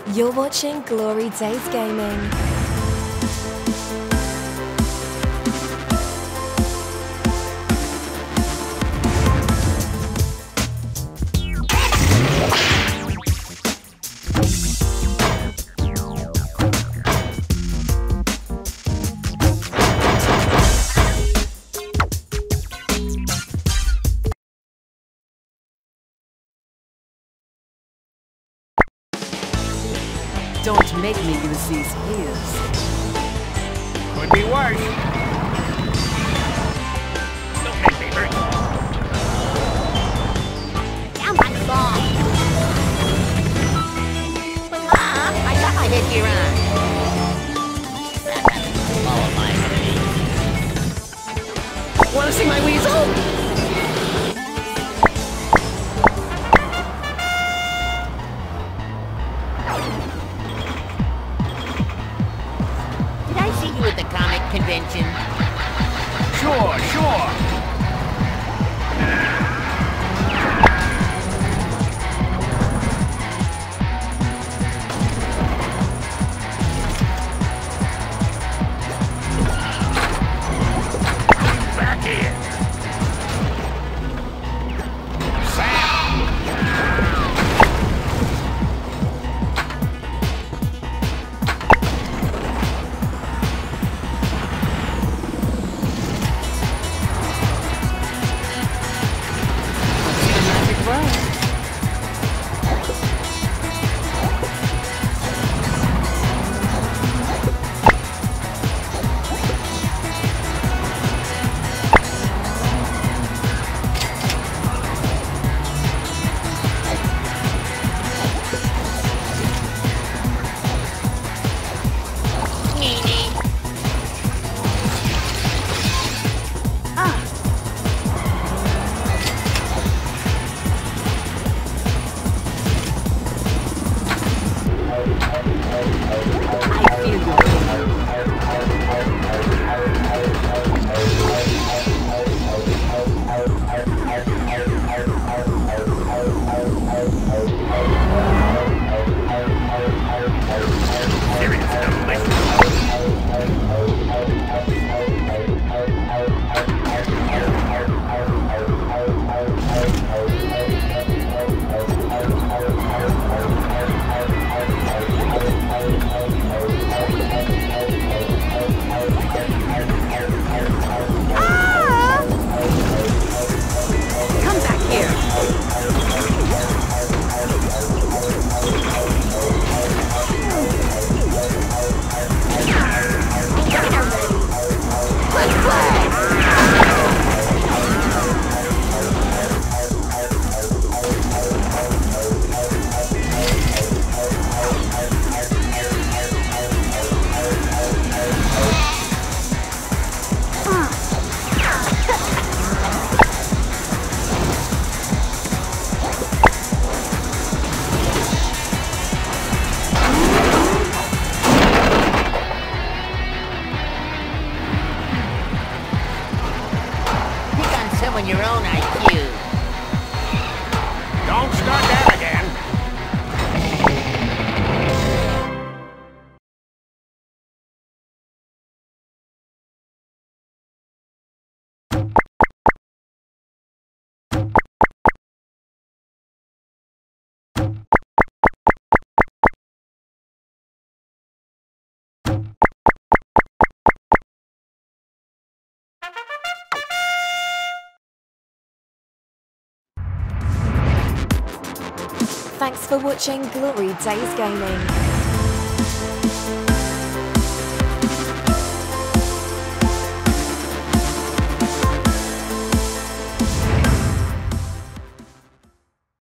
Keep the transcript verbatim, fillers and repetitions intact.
You're watching Glory Days Gaming. Don't make me use these heels. Could be worse. Don't make me hurt. Down my ball. I thought I hit you right. Follow my lead. Wanna see my weasel? At the comic convention. Sure, sure. Back here. Your own I Q. Don't start that again. Thanks for watching Glory Days Gaming.